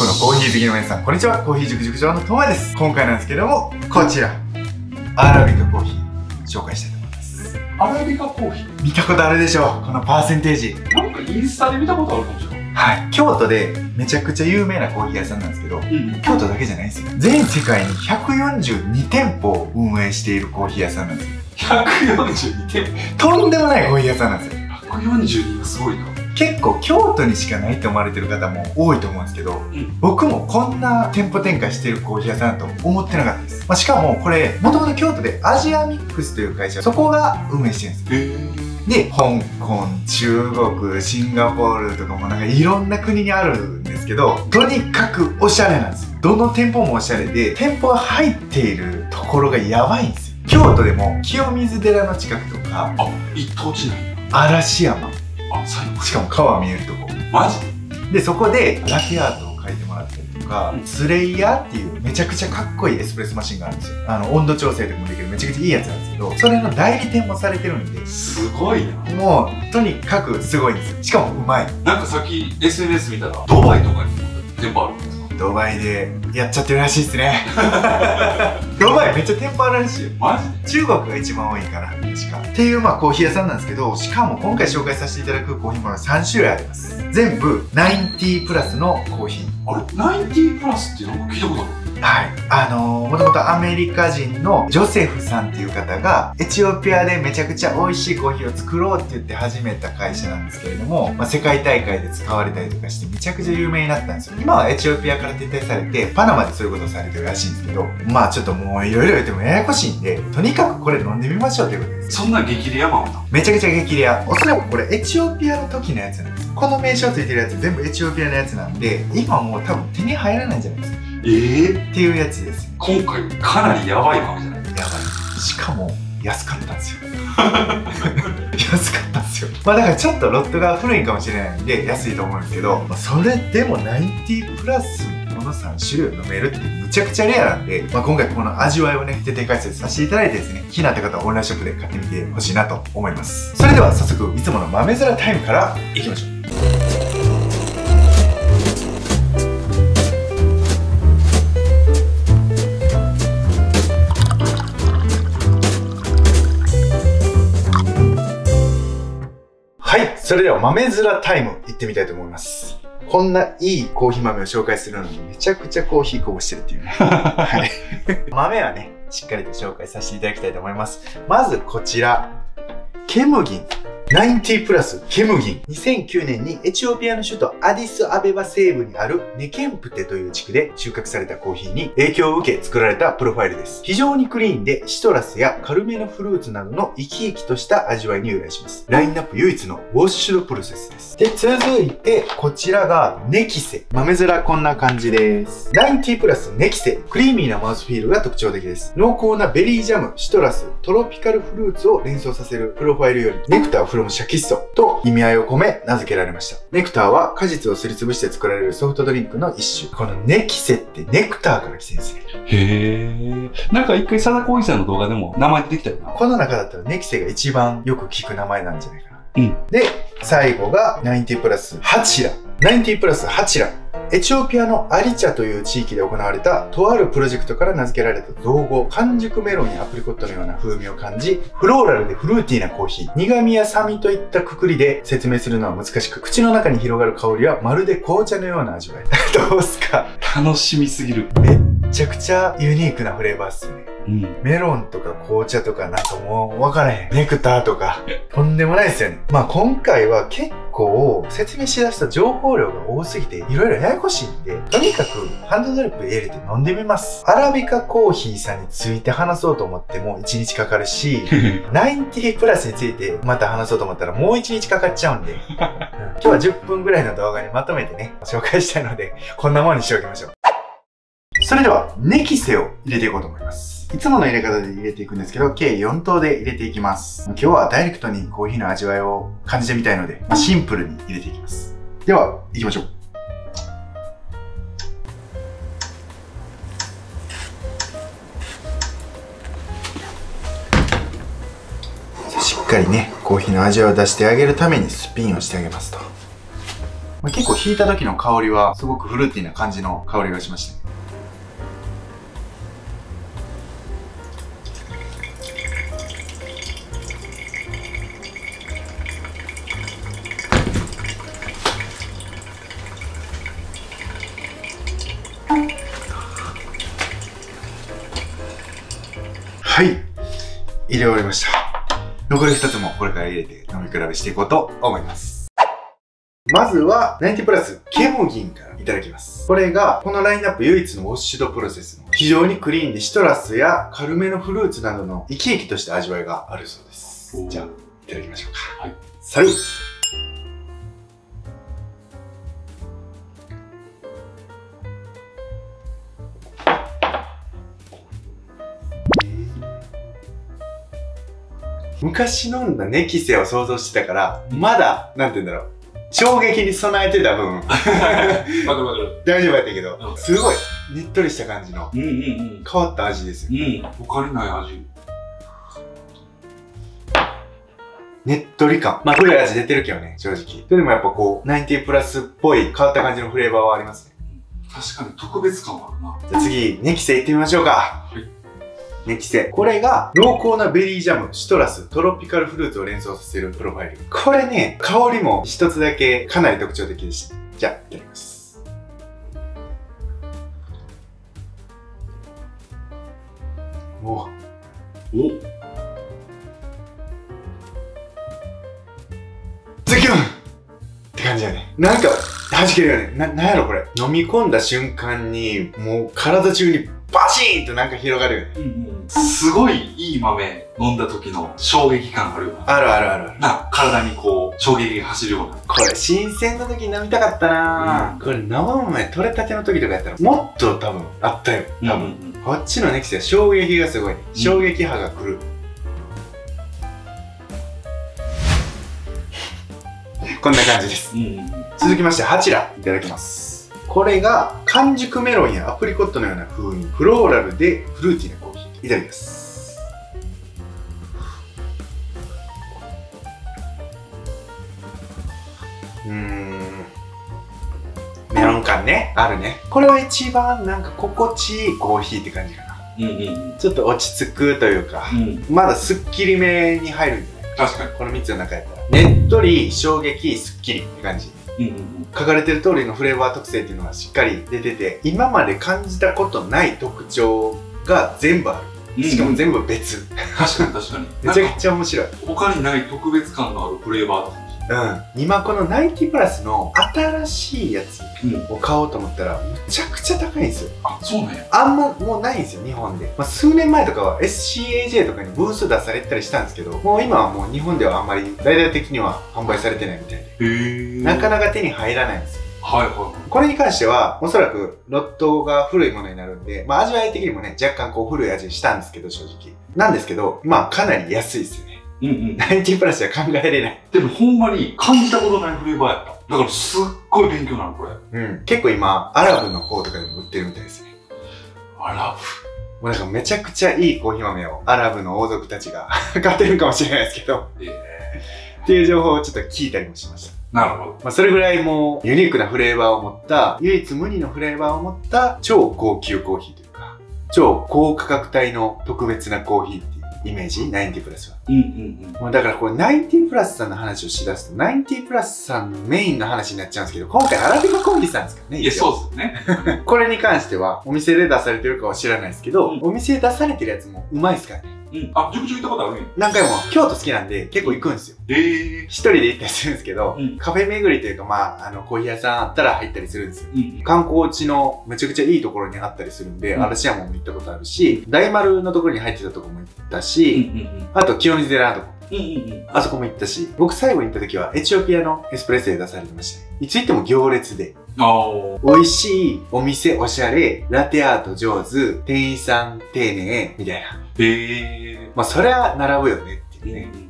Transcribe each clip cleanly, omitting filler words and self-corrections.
のコーヒー好きの皆さん、こんにちは。コーヒー塾塾長のともやです。今回なんですけども、こちらアラビカコーヒー紹介したいと思います。 アラビカコーヒー見たことあるでしょう、このパーセンテージ。 なんかインスタで見たことあるかもしれない。 はい、京都でめちゃくちゃ有名なコーヒー屋さんなんですけど、京都だけじゃないんですよ。全世界に142店舗を運営しているコーヒー屋さんなんですよ。 142店舗、 とんでもないコーヒー屋さんなんですよ。 142がすごいな。 結構京都にしかないと思われてる方も多いと思うんですけど、僕もこんな店舗展開してるコーヒー屋さんだと思ってなかったです。しかもこれもともと京都でアジアミックスという会社、そこが運営してるんですよ。で、香港、中国、シンガポールとかもなんかいろんな国にあるんですけど、とにかくおしゃれなんですよ。どの店舗もおしゃれで、店舗が入っているところがやばいんですよ。京都でも清水寺の近くとか、 一等地内、 嵐山、 最後、 しかも川見えるとこ、 マジでそこでラテアートを描いてもらったりとか、スレイヤーっていうめちゃくちゃかっこいいエスプレッソマシンがあるんですよ。温度調整とかもできるめちゃくちゃいいやつなんですけど、それの代理店もされてるんで、 すごいな。 もうとにかくすごいんですよ。しかもうまい。 なんかさっき SNS 見たらドバイとかにも店舗あるんですか？ ドバイでやっちゃってるらしいですね。ドバイめっちゃ店舗あるらしいよ。 マジで？ 中国が一番多いかな、確か。っていうコーヒー屋さんなんですけど、しかも今回紹介させていただくコーヒーもの3種類あります。全部90プラスのコーヒー。 あれ90プラスってなんか聞いたことある。 はい、もともとアメリカ人のジョセフさんっていう方がエチオピアでめちゃくちゃ美味しいコーヒーを作ろうって言って始めた会社なんですけれども、世界大会で使われたりとかしてめちゃくちゃ有名になったんですよ。今はエチオピアから撤退されてパナマでそういうことをされてるらしいんですけど、ちょっともういろいろ言ってもややこしいんで、とにかくこれ飲んでみましょうということです。 そんな激レアマンな。 めちゃくちゃ激レア。おそらくこれエチオピアの時のやつなんです。この名称ついてるやつ全部エチオピアのやつなんで、今もう多分手に入らないんじゃないですか。っていうやつです。 今回かなりヤバい豆じゃない？ やばい。しかも安かったんですよ。安かったんですよ。だからちょっとロットが古いかもしれないんで安いと思うんですけど、それでも90プラスこの3種類を飲めるってむちゃくちゃレアなんで、今回この味わいをね、徹底解説させていただいてですね、気になった方はオンラインショップで買ってみてほしいなと思います。それでは早速いつもの豆皿タイムからいきましょう。はい、それでは豆皿タイムいってみたいと思います。こんないいコーヒー豆を紹介するのにめちゃくちゃコーヒーこぼしてるっていうね。はい。豆はね、しっかりと紹介させていただきたいと思います。まずこちら、ケムギン。90プラスケムギン。2009年にエチオピアの首都アディスアベバ西部にあるネケンプテという地区で収穫されたコーヒーに影響を受け作られたプロファイルです。非常にクリーンでシトラスや軽めのフルーツなどの生き生きとした味わいに由来します。ラインナップ唯一のウォッシュドプロセスです。で、続いてこちらがネキセ。豆皿こんな感じです。90プラスネキセ。クリーミーなマウスフィールが特徴的です。濃厚なベリージャム、シトラス、トロピカルフルーツを連想させるプロファイルよりネクターフロムシャキッソと意味合いを込め名付けられました。ネクターは果実をすりつぶして作られるソフトドリンクの一種。このネキセってネクターから来てるんですね。 へー。なんか一回サダコーヒーさんの動画でも名前出てきたよな。 この中だったらネキセが一番よく聞く名前なんじゃないかな。で、最後が90プラスハチラ。90プラスハチラ。エチオピアのアリチャという地域で行われたとあるプロジェクトから名付けられた造語、完熟メロンやアプリコットのような風味を感じ、フローラルでフルーティーなコーヒー、苦味や酸味といったくくりで説明するのは難しく、口の中に広がる香りはまるで紅茶のような味わい。どうすか？ 楽しみすぎる。 めっちゃくちゃユニークなフレーバーっすね。メロンとか紅茶とかなんかもう分からへん。ネクターとか。とんでもないですよね。今回は結構説明しだすと情報量が多すぎていろいろややこしいんで、とにかくハンドドリップ入れて飲んでみます。アラビカコーヒーさんについて話そうと思っても1日かかるし、90プラスについてまた話そうと思ったらもう1日かかっちゃうんで、今日は10分ぐらいの動画にまとめてね、紹介したいので、こんなもんにしておきましょう。それでは、ネキセを入れていこうと思います。いつもの入れ方で入れていくんですけど、計4等で入れていきます。今日はダイレクトにコーヒーの味わいを感じてみたいので、シンプルに入れていきます。では、行きましょう。しっかりね、コーヒーの味を出してあげるためにスピンをしてあげますと。 まあ、結構引いた時の香りはすごくフルーティーな感じの香りがしましたね。はい。入れ終わりました。残り2つもこれから入れて飲み比べしていこうと思います。まずは、90プラスケモギンからいただきます。これが、このラインナップ唯一のウォッシュドプロセスの非常にクリーンでシトラスや軽めのフルーツなどの生き生きとした味わいがあるそうです。じゃあ、いただきましょうか。はい。サルッ。昔飲んだネキセを想像してたから、まだ、なんて言うんだろう。衝撃に備えてた分、大丈夫やったけど、すごい、ねっとりした感じの、変わった味ですよ。 他にない味。 ねっとり感。まあ、古い味出てるけどね、正直。それでもやっぱこう、90プラスっぽい変わった感じのフレーバーはありますね。 確かに特別感はあるな。 じゃあ次、ネキセ行ってみましょうか。はい。ネキセ。これが濃厚なベリージャム、シトラス、トロピカルフルーツを連想させるプロファイル。これね、香りも一つだけかなり特徴的でした。じゃあ、いただきます。おズキュンって感じだね。なんか、弾けるよね。なんやろこれ。飲み込んだ瞬間に、もう体中にバシーンとなんか広がるよね。 すごいいい豆飲んだ時の衝撃感あるよな。 あるあるあるある。 な、体にこう、衝撃が走るような。 これ、新鮮な時に飲みたかったなぁ。これ、生豆取れたての時とかやったら、もっと多分、あったよ。多分。こっちのネキセは衝撃がすごい。衝撃波が来る。こんな感じです。続きまして、ハチラ。いただきます。これが、完熟メロンやアプリコットのような風味。フローラルでフルーティーなコーヒー。いただきます。メロン感ね。あるね。これは一番なんか心地いいコーヒーって感じかな。ちょっと落ち着くというか、まだスッキリめに入るんじゃない？ 確かに。 この3つの中やったら。ねっとり、衝撃、スッキリって感じ。書かれてる通りのフレーバー特性っていうのがしっかり出てて、今まで感じたことない特徴が全部ある。しかも全部別。 確かに確かに。 めちゃくちゃ面白い。 他にない特別感のあるフレーバーって感じ。 今この90プラスの新しいやつを買おうと思ったらむちゃくちゃ高いんですよ。 あ、そうね。 あんまもうないんですよ、日本で。まあ、数年前とかは SCAJ とかにブース出されてたりしたんですけど、もう今はもう日本ではあんまり大々的には販売されてないみたいで、なかなか手に入らないんですよ。これに関しては、おそらくロットが古いものになるんで、まあ味わい的にもね、若干こう古い味したんですけど、正直。なんですけど、まあかなり安いですよね。90プラスは考えれない。でもほんまに感じたことないフレーバーやった。だからすっごい勉強なの、これ。 結構今、アラブの方とかでも売ってるみたいですね。 アラブ。もうなんかめちゃくちゃいいコーヒー豆をアラブの王族たちが買ってるかもしれないですけど。っていう情報をちょっと聞いたりもしました。 なるほど。 まあそれぐらいもうユニークなフレーバーを持った、唯一無二のフレーバーを持った超高級コーヒーというか、超高価格帯の特別なコーヒーっていうイメージ、90プラスは。もうだからこれ90プラスさんの話をしだすと、90プラスさんのメインの話になっちゃうんですけど、今回アラビカコーヒーさんですからね。 いや、そうですね。 これに関しては、お店で出されてるかは知らないですけど、お店で出されてるやつもうまいですからね。 あ、熟女行ったことあるんや。 何回も、京都好きなんで結構行くんですよ。一人で行ったりするんですけど、カフェ巡りというか、まあ、コーヒー屋さんあったら入ったりするんですよ。観光地のめちゃくちゃいいところにあったりするんで、嵐山も行ったことあるし、大丸のところに入ってたところも行ったし、あと清水寺のとこ。あそこも行ったし、僕最後に行った時はエチオピアのエスプレッソで出されてましたね。いつ行っても行列で。美味しいお店おしゃれ、ラテアート上手、店員さん丁寧、みたいな。まあそりゃ並ぶよねっていうね。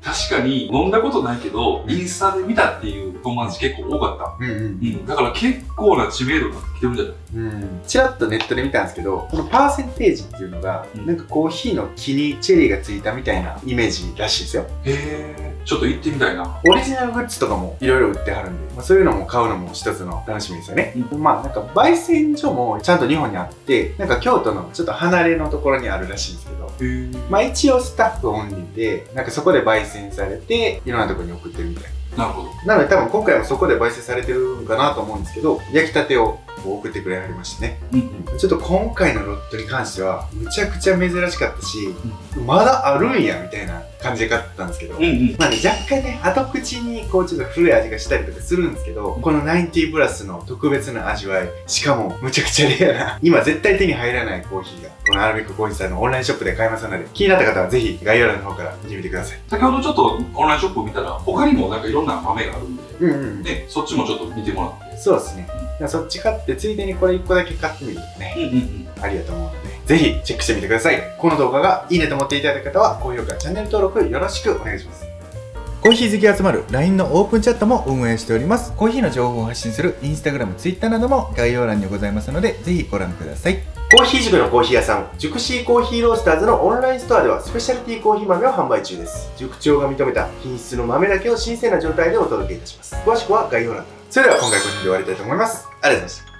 確かに飲んだことないけど、インスタで見たっていう友達結構多かった。だから結構な知名度になってきてるんじゃない？ ちらっとネットで見たんですけど、このパーセンテージっていうのが、なんかコーヒーの木にチェリーがついたみたいなイメージらしいですよ。 へー。ちょっと行ってみたいな。 オリジナルグッズとかもいろいろ売ってはるんで、そういうのも買うのも一つの楽しみですよね。なんか焙煎所もちゃんと日本にあって、なんか京都のちょっと離れのところにあるらしいんですけど、一応スタッフオンリーで、なんかそこで焙煎されて、いろんなところに送ってるみたいな。 なるほど。 なので多分今回もそこで焙煎されてるんかなと思うんですけど、焼きたてを送ってくれはりましたね。ちょっと今回のロットに関しては、むちゃくちゃ珍しかったし、まだあるんやみたいな感じで買ったんですけど、まあね、若干ね、後口にこうちょっと古い味がしたりとかするんですけど、この90プラスの特別な味わい、しかもむちゃくちゃレアな、今絶対手に入らないコーヒーが、このアラビックコーヒーさんのオンラインショップで買えますので、気になった方はぜひ概要欄の方から見てみてください。 先ほどちょっとオンラインショップを見たら、他にもなんかいろんな豆があるんで、ね、そっちもちょっと見てもらって。 そうですね。そっち買って、ついでにこれ1個だけ買ってみるとね、ありだと思うので、ぜひチェックしてみてください。この動画がいいねと思っていただいた方は、高評価、チャンネル登録よろしくお願いします。コーヒー好きが集まる LINE のオープンチャットも運営しております。コーヒーの情報を発信する Instagram、Twitter なども概要欄にございますので、ぜひご覧ください。コーヒー塾のコーヒー屋さん、熟シーコーヒーロースターズのオンラインストアではスペシャリティコーヒー豆を販売中です。熟長が認めた品質の豆だけを新鮮な状態でお届けいたします。詳しくは概要欄から。それでは今回この辺で終わりたいと思います。ありがとうございました。